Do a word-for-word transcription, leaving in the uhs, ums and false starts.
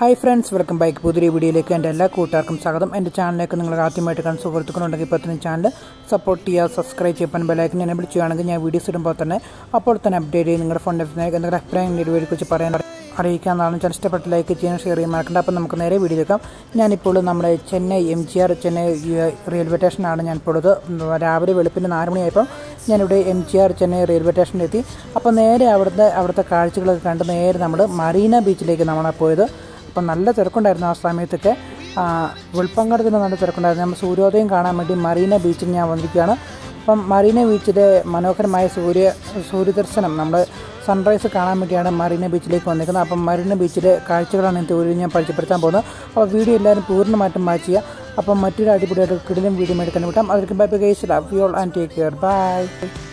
Hi friends, welcome back. പുതിയ വീഡിയോയിലേക്ക് എൻ്റെ എല്ലാ കൂട്ടുകാർക്കും സ്വാഗതം. എൻ്റെ ചാനലിലേക്ക് നിങ്ങൾ ആദ്യമായിട്ട് കാണുന്ന സുഹൃത്തുക്കളുണ്ടെങ്കിൽ ഇപ്പോൾ തന്നെ ചാനൽ സപ്പോർട്ട് ചെയ്യുക, സബ്സ്ക്രൈബ് ചെയ്യാൻ ബെലൈക്കൻ എനേബിൾ ചെയ്യുകയാണെങ്കിൽ ഞാൻ വീഡിയോസ് ഇടുമ്പോൾ തന്നെ അപ്പോൾ തന്നെ അപ്ഡേറ്റ് ചെയ്ത് നിങ്ങളുടെ ഫോണിൻ്റെ എന്തെങ്കിലും അഭിപ്രായം വീഡിയോയെക്കുറിച്ച് പറയാൻ അറിയിക്കാമെന്നാണ്. ചാനൽ ഇഷ്ടപ്പെട്ട ലൈക്ക് ചെയ്യാൻ ഷെയർ ചെയ്യാൻ മറക്കണ്ട. അപ്പോൾ നമുക്ക് നേരെ വീഡിയോ എടുക്കാം. ഞാനിപ്പോൾ നമ്മുടെ Chennai M G R Chennai railway സ്റ്റേഷനാണ് ഞാനിപ്പോൾ ഉള്ളത്. രാവിലെ വെളുപ്പിന് നാല് മണിയായപ്പോൾ ഞാനിവിടെ M G R Chennai railway സ്റ്റേഷനിലെത്തി. അപ്പോൾ നേരെ അവിടുത്തെ അവിടുത്തെ കാഴ്ചകളൊക്കെ കണ്ട് നേരെ നമ്മൾ മറീന ബീച്ചിലേക്ക് നമ്മളാണ് പോയത്. അപ്പം നല്ല തിരക്കുണ്ടായിരുന്നു ആ സമയത്തൊക്കെ. വെളുപ്പങ്കടത്തിന് നല്ല തിരക്കുണ്ടായിരുന്നു. നമ്മൾ സൂര്യോദയം കാണാൻ വേണ്ടി മറീന ബീച്ചിൽ ഞാൻ വന്നിരിക്കുകയാണ്. അപ്പം മറീന ബീച്ചിലെ മനോഹരമായ സൂര്യ സൂര്യദർശനം നമ്മൾ സൺറൈസ് കാണാൻ വേണ്ടിയാണ് മറീന ബീച്ചിലേക്ക് വന്നിരിക്കുന്നത്. അപ്പം മറീന ബീച്ചിലെ കാഴ്ചകളാണ് ഇന്നത്തെ വീഡിയോ ഞാൻ പരിചയപ്പെടുത്താൻ പോകുന്നത്. അപ്പോൾ വീഡിയോ എല്ലാവരും പൂർണ്ണമായിട്ടും വാച്ച് ചെയ്യുക. അപ്പം മറ്റൊരു അടിപൊളിയായിട്ട് കിടിലും വീഡിയോ എടുക്കാൻ വിട്ടാം. അതിലേക്ക് bye bye guys, love you all and take care. By.